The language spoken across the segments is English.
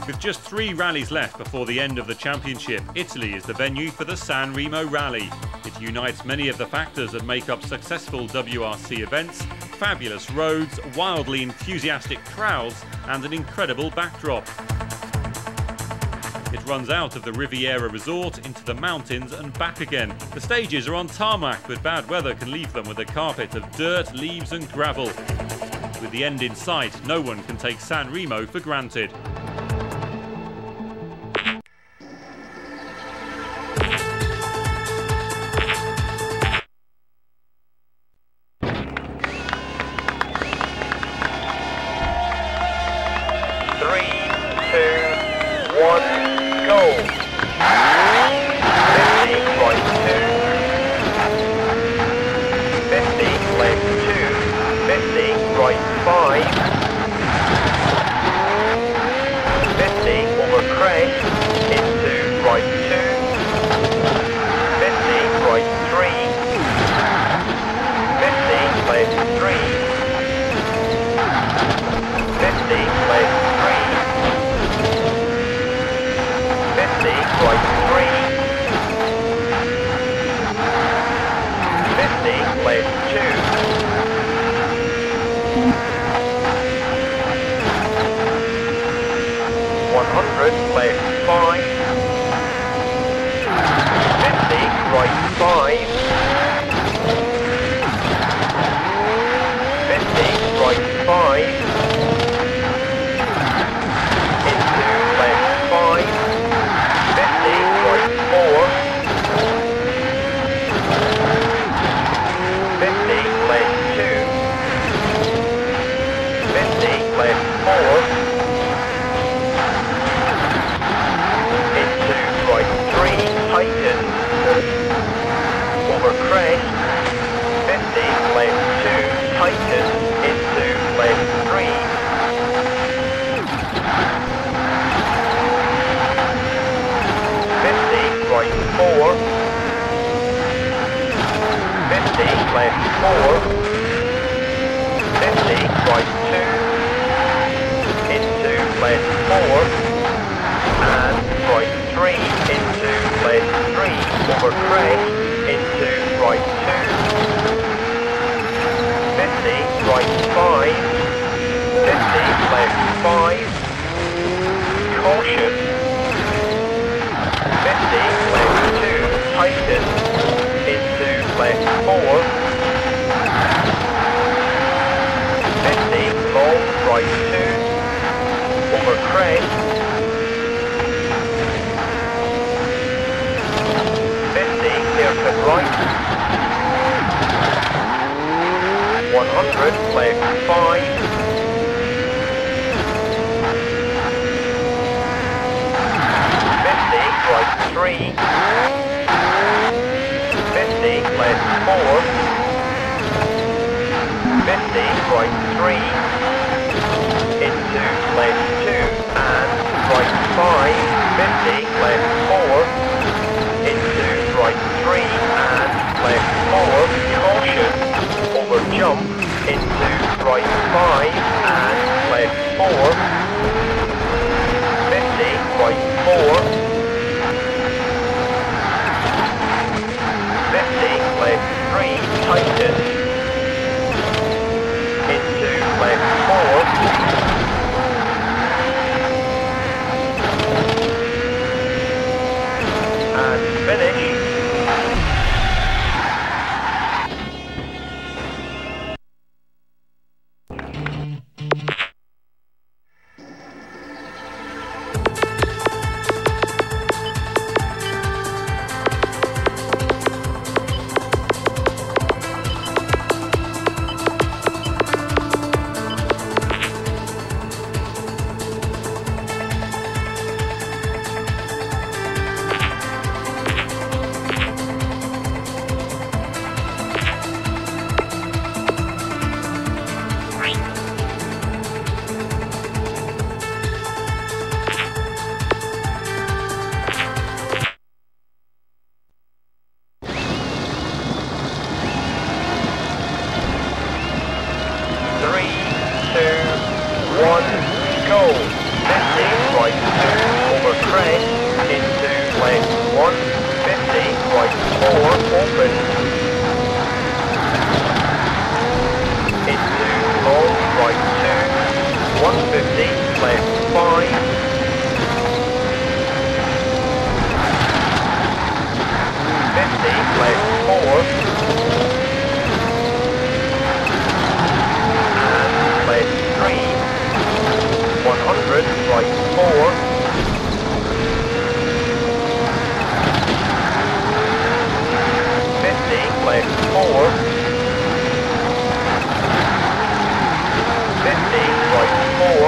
With just 3 rallies left before the end of the championship, Italy is the venue for the San Remo Rally. It unites many of the factors that make up successful WRC events: fabulous roads, wildly enthusiastic crowds and an incredible backdrop. It runs out of the Riviera Resort into the mountains and back again. The stages are on tarmac, but bad weather can leave them with a carpet of dirt, leaves and gravel. With the end in sight, no one can take San Remo for granted. Go. 50, right right 2, 150, left 5, 50, left 4, and left 3, 100, right 4, 50, left 4, 50, right 4,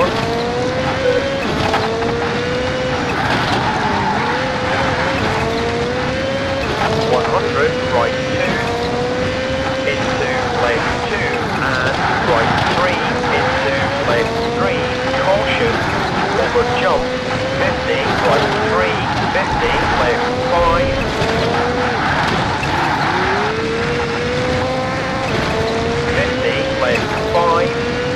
100, right 2, into left 2, and right 3, into left 3, caution, over jump, 50, right 3, 50, left 5, 50, left 5,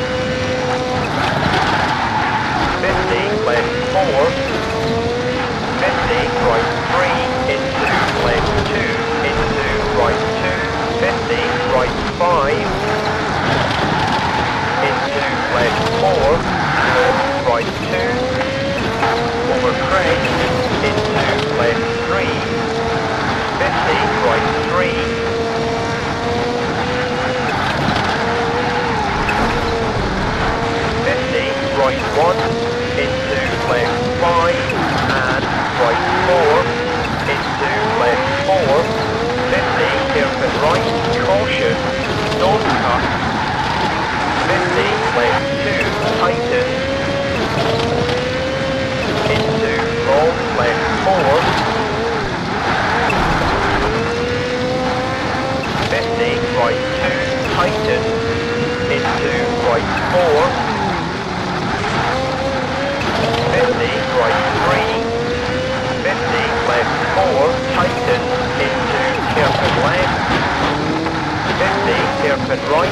50, left 4, 50, right 3, into left 2, into right 2, 50, right 5, into left 4, and right 2, over crest, into left 3, 50, right 3, 50, right 1, into left 5, and right 4, into left 4, 50, hairpin right, caution, don't cut, 50, left 2, tighten, into long, left 4, 50, right 2, tighten, into right 4, 50, right 3, 50, left 4, tighten, into hairpin left, 50, hairpin right,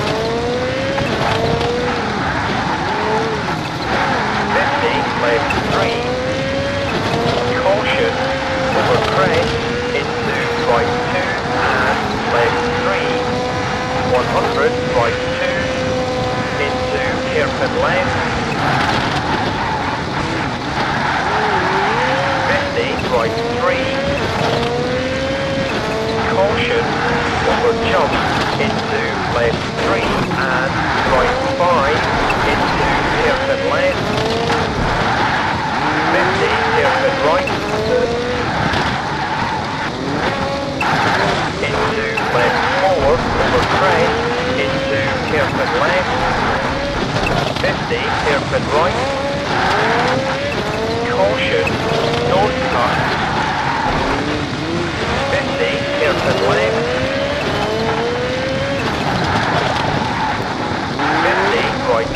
50, left 3, caution, over crest, into right 2, and left 3, 100, right 2, into hairpin left, 50, right 3, caution, over jump, into left 3, and right 5, into hairpin left, 50, hairpin right, into left 4, over crest, into hairpin left, 50, hairpin right, caution, don't cut, 50, hairpin left, 50, right 3,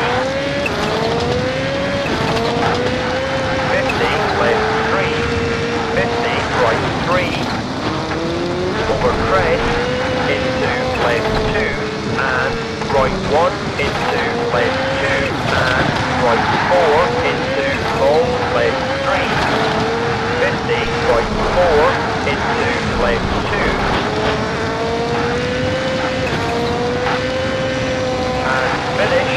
50, left 3, 50, right 3, over crest, into left 2, and right 1, into left 2, and right 4, into long, left 3, 50, right 4, into left 2, and finish.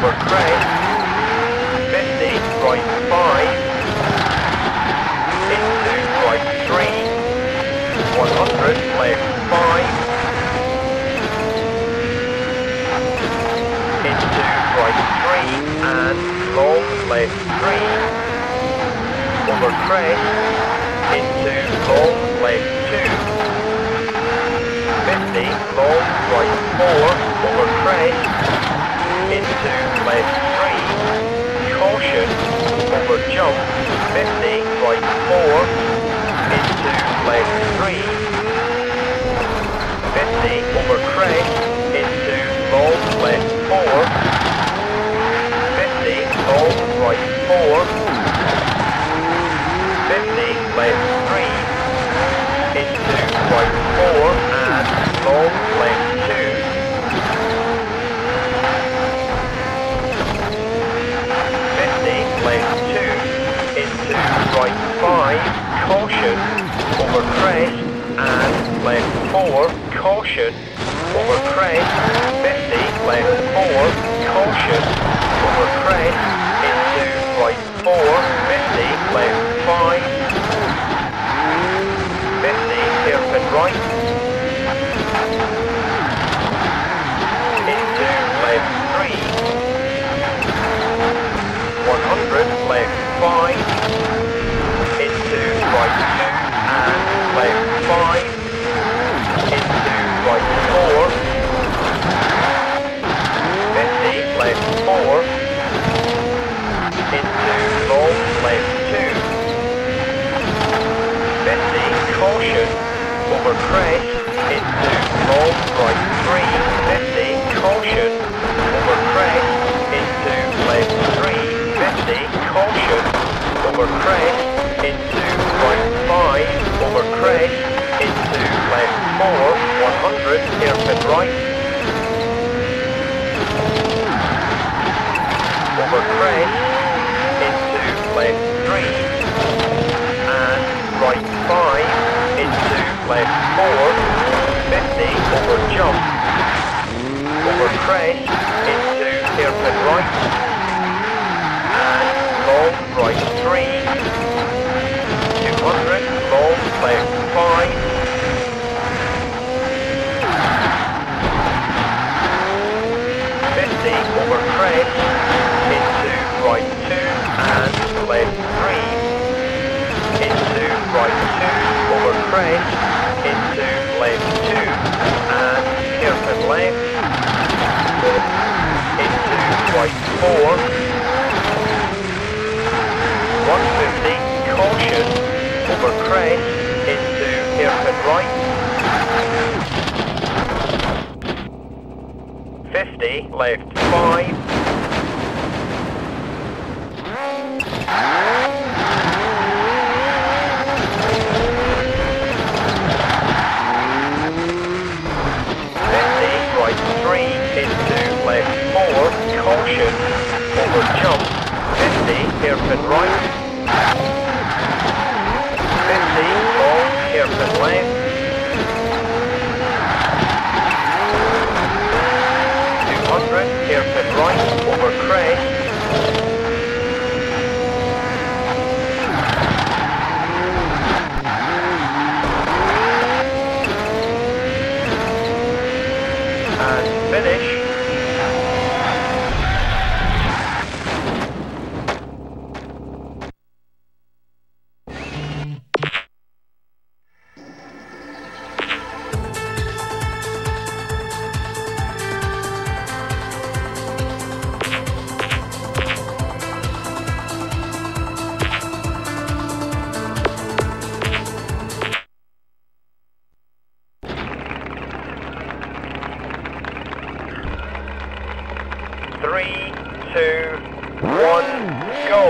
over crest, 50, right 5, into right 3, 100, left 5, into right 3, and long left 3, over crest, into long left 2, 50, long right 4, over crest, into left 3, caution, over jump, 50, right 4, into left 3, 50, over crest, into long left 4, 50, long right 4, 50, left 3, into right 4, and long left 2, 50, left 2, into right 5, caution, over crest, and left 4, caution, over crest, 50, left 4, caution, over crest, into right 4, 50, left 5, 50, hairpin right, into left 3, 100, left 5, into right 2, and left 5, into right 4, 50, left 4, into long left 2, 50, caution, over crest, into long right 3, 50, caution, over crest, into left 3, 50, caution, over crest, into right 5, over crest, into left 4, 100, hairpin right, over crest, into left 3, and right 5, into left 4, 50, over jump, over crest, into hairpin right, and long right 3, 200, long left 5, 50, over crest, into right 2, and left 3, into right 2, over crest, into left 2, and hairpin left, into right 4, 150, caution, over crest, into hairpin right, 50, left 5, 50, right 3, into left 4, caution, over jump, 50, hairpin right, 50, long, hairpin left, 200, hairpin right, over crest, and finish. Three, two, one, go.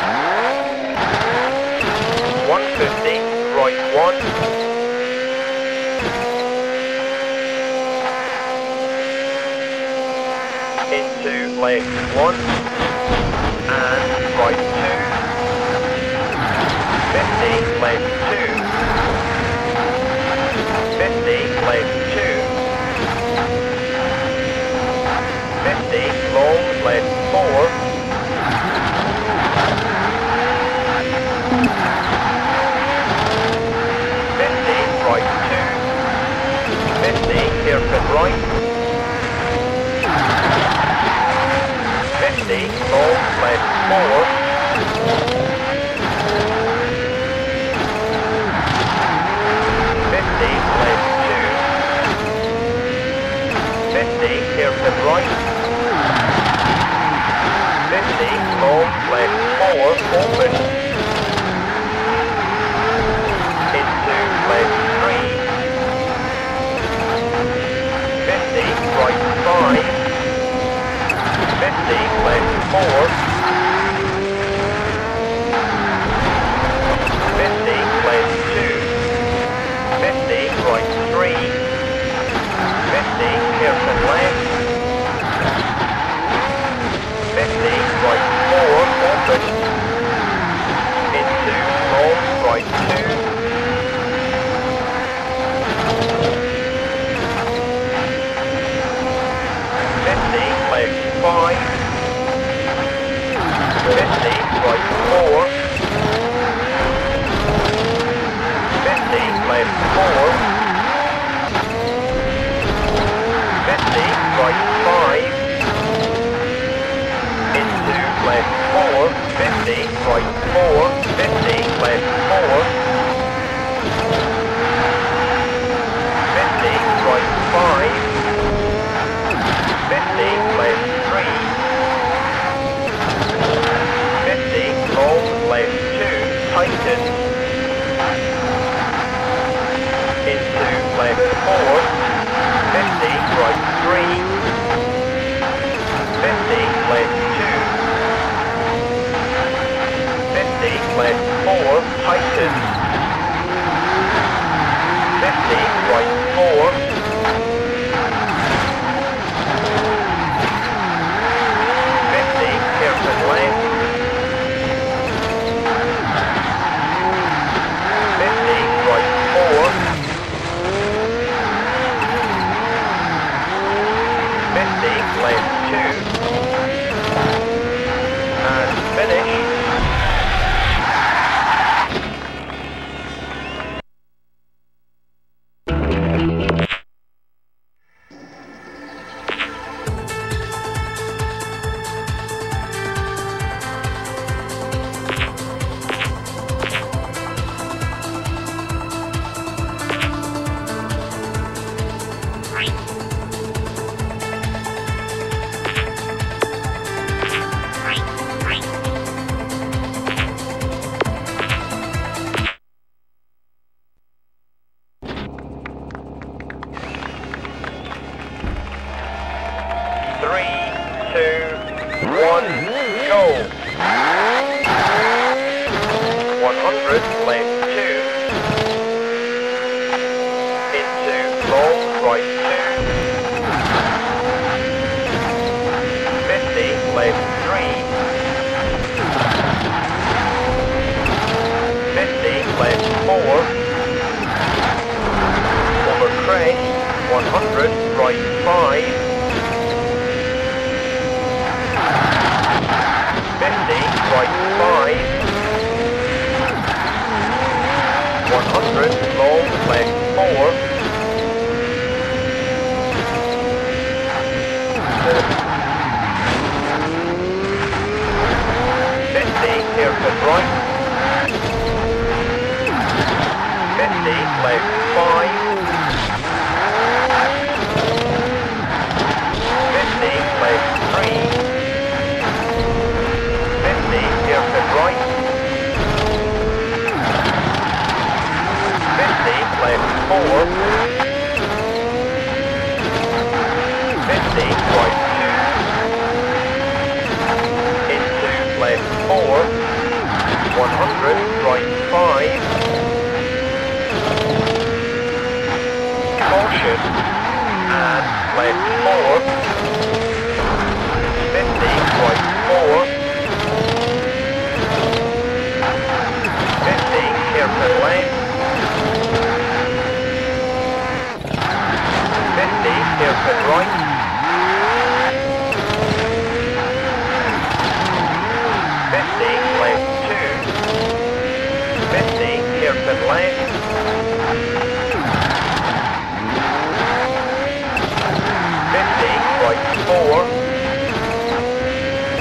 150, right 1. Into left 1. And right 2. 50, left 2. 50, left 2. 50, long, left 4. 50, right 2. 50, hairpin right. 50, long, left 4. 50, left 2. 50, hairpin right. 50, long, left 4, open. Into left 3. 50, right 5. 50, left 4. 50, left 2. 50, right 3. 50, hairpin left. 50, right 4, open. Into long, right 2. 50, left 5. 50, right 4. 50, left 4. 50, right 5. Into left 4. 50, right 4. 50, left 4. 50, right 5. 50, left 3. 50, long, left 2, tighten. Into left 4. 50, right 3. 50, left 2. 50, left 4, tighten. 50, right 4. 50, hairpin left. 50, right 4. 50, left 2. And finish.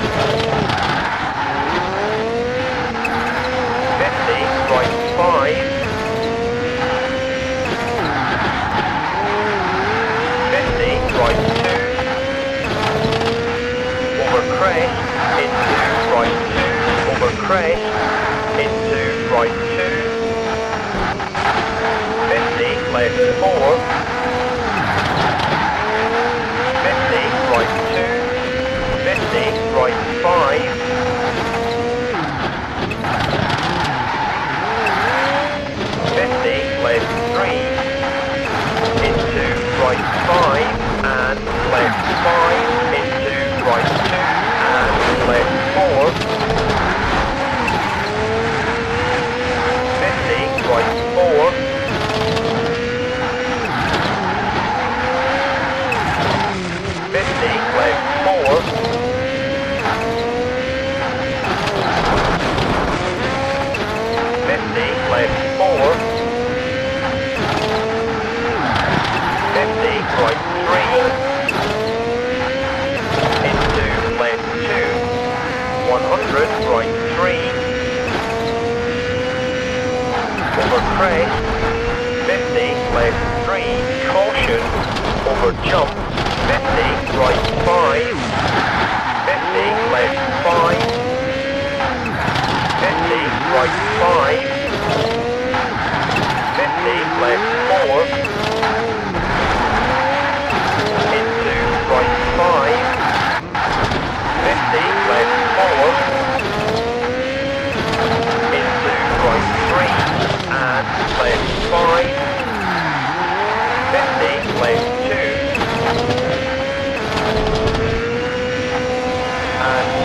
right 5, 50, right 2, over crest, into right 2, over crest, into right 2, 50, left 4, 50, right 2, 50, right 5, 50, left 3, into right 5, and left 5, into right 2, and left 4, 50, right 4, 50, left 4, 50, left 4, 50, right 3, into left 2, 100, right 3, over crest, 50, left 3, caution, over jump, 50, right 5, 50, left 5, 50, right 5, 50, left 4, into right 5, 50, left 4, into right 3, and left 5, 50, left 2, and